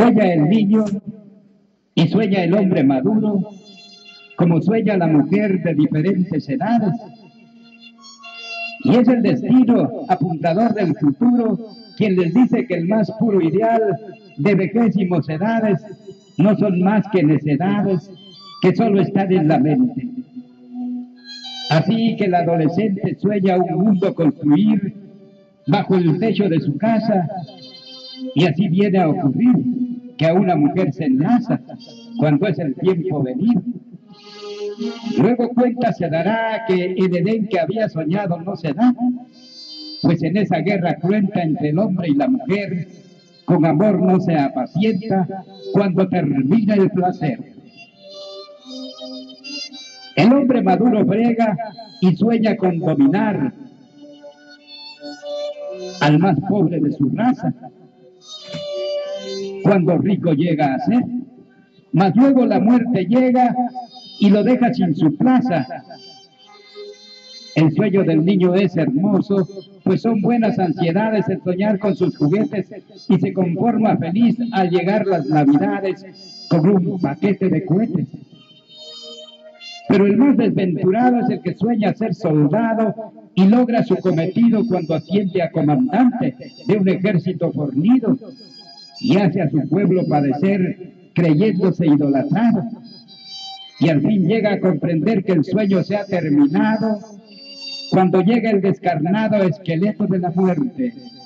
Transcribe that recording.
Sueña el niño y sueña el hombre maduro, como sueña la mujer de diferentes edades. Y es el destino apuntador del futuro quien les dice que el más puro ideal de vejez y mocedades no son más que necedades que solo están en la mente. Así que el adolescente sueña un mundo construir bajo el techo de su casa, y así viene a ocurrir que a una mujer se enlaza cuando es el tiempo venir. Luego cuenta se dará que el Edén que había soñado no se da, pues en esa guerra cruenta entre el hombre y la mujer, con amor no se apacienta cuando termina el placer. El hombre maduro brega y sueña con dominar al más pobre de su raza, cuando rico llega a ser, mas luego la muerte llega y lo deja sin su plaza. El sueño del niño es hermoso, pues son buenas ansiedades el soñar con sus juguetes, y se conforma feliz al llegar las navidades con un paquete de cohetes. Pero el más desventurado es el que sueña ser soldado y logra su cometido cuando asciende a comandante de un ejército fornido y hace a su pueblo padecer creyéndose idolatrado. Y al fin llega a comprender que el sueño se ha terminado cuando llega el descarnado esqueleto de la muerte